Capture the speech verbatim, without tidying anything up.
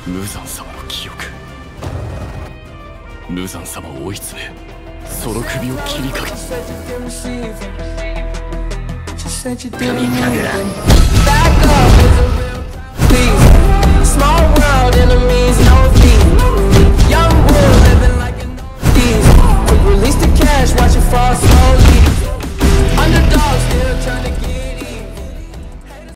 無惨様の記憶。無惨様を追い詰め、その首を切りかけた。 首かけら。 Small world enemies, no thief. Young bull living like an thief. Quick release the cash, watch it fall slowly. Underdog still trying to get